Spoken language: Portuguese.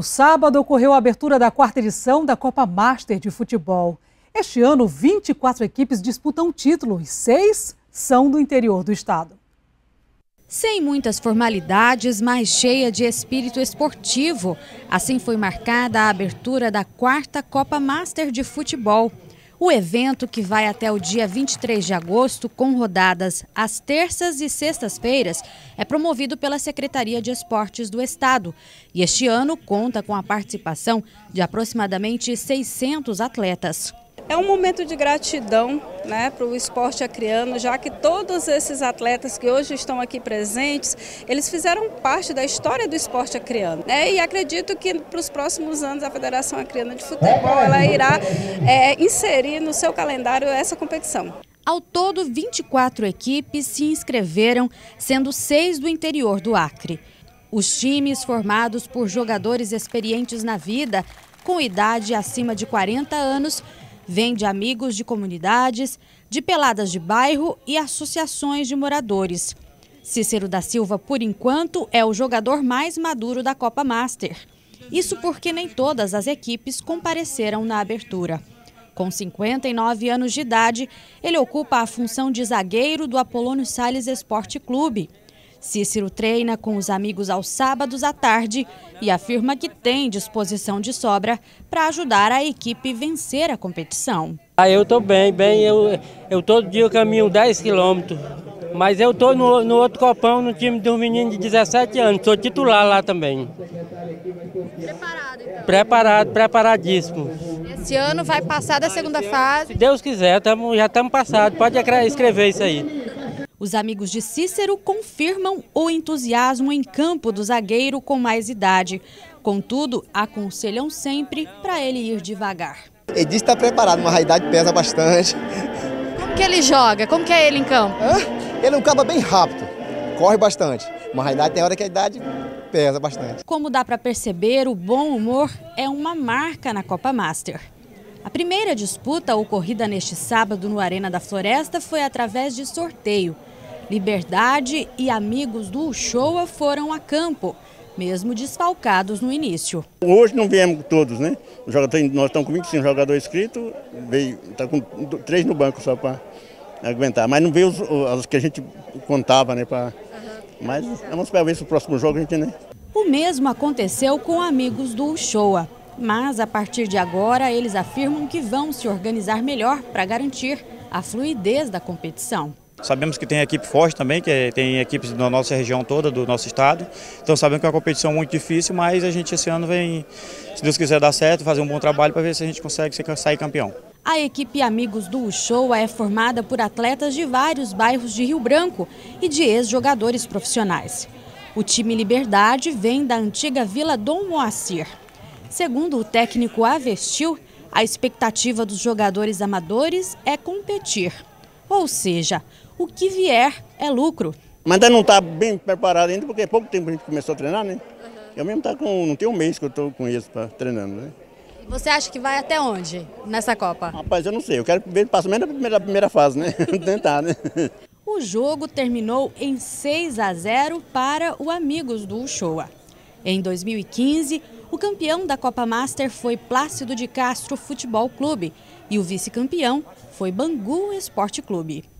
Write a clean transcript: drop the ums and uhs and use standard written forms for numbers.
sábado ocorreu a abertura da 4ª edição da Copa Master de Futebol. Este ano, 24 equipes disputam o título e 6 são do interior do estado. Sem muitas formalidades, mas cheia de espírito esportivo. Assim foi marcada a abertura da 4ª Copa Master de Futebol. O evento, que vai até o dia 23 de agosto, com rodadas às terças e sextas-feiras, é promovido pela Secretaria de Esportes do Estado. E este ano conta com a participação de aproximadamente 600 atletas. É um momento de gratidão, para o esporte acreano, já que todos esses atletas que hoje estão aqui presentes, eles fizeram parte da história do esporte acreano. E acredito que para os próximos anos a Federação Acreana de Futebol ela irá inserir no seu calendário essa competição. Ao todo, 24 equipes se inscreveram, sendo 6 do interior do Acre. Os times, formados por jogadores experientes na vida, com idade acima de 40 anos, vêm de amigos de comunidades, de peladas de bairro e associações de moradores. Cícero da Silva, por enquanto, é o jogador mais maduro da Copa Master. Isso porque nem todas as equipes compareceram na abertura. Com 59 anos de idade, ele ocupa a função de zagueiro do Apolônio Salles Esporte Clube. Cícero treina com os amigos aos sábados à tarde e afirma que tem disposição de sobra para ajudar a equipe a vencer a competição. Eu estou bem. Eu todo dia eu caminho 10 quilômetros, mas eu estou no outro copão, no time de um menino de 17 anos, sou titular lá também. Preparado, então? Preparadíssimo. Esse ano vai passar da segunda fase. Se Deus quiser, já estamos passados, pode escrever isso aí. Os amigos de Cícero confirmam o entusiasmo em campo do zagueiro com mais idade. Contudo, aconselham sempre para ele ir devagar. Ele diz que está preparado, mas a idade pesa bastante. Como que ele joga? Como que é ele em campo? Ele é um cara bem rápido, corre bastante, mas a idade tem hora que a idade pesa bastante. Como dá para perceber, o bom humor é uma marca na Copa Master. A primeira disputa ocorrida neste sábado no Arena da Floresta foi através de sorteio. Liberdade e amigos do Uchoa foram a campo, mesmo desfalcados no início. Hoje não viemos todos, né? Nós estamos com 25 jogadores inscritos, está com 3 no banco só para aguentar. Mas não veio os que a gente contava, né? Mas vamos para ver se o próximo jogo a gente, né? O mesmo aconteceu com amigos do Uchoa. Mas, a partir de agora, eles afirmam que vão se organizar melhor para garantir a fluidez da competição. Sabemos que tem equipe forte também, que tem equipes da nossa região toda, do nosso estado. Então sabemos que é uma competição muito difícil, mas a gente esse ano vem, se Deus quiser dar certo, fazer um bom trabalho para ver se a gente consegue sair campeão. A equipe Amigos do Uchoa é formada por atletas de vários bairros de Rio Branco e de ex-jogadores profissionais. O time Liberdade vem da antiga Vila Dom Moacir. Segundo o técnico Avestil, a expectativa dos jogadores amadores é competir. Ou seja, o que vier é lucro. Mas ainda não está bem preparado ainda, porque há pouco tempo a gente começou a treinar, né? Eu mesmo não tem um mês que eu estou com eles treinando, né? Você acha que vai até onde nessa Copa? Rapaz, eu não sei. Eu quero ver pelo menos na primeira fase, né? Tentar, né? O jogo terminou em 6-0 para o Amigos do Uchoa. Em 2015, o campeão da Copa Master foi Plácido de Castro Futebol Clube e o vice-campeão foi Bangu Esporte Clube.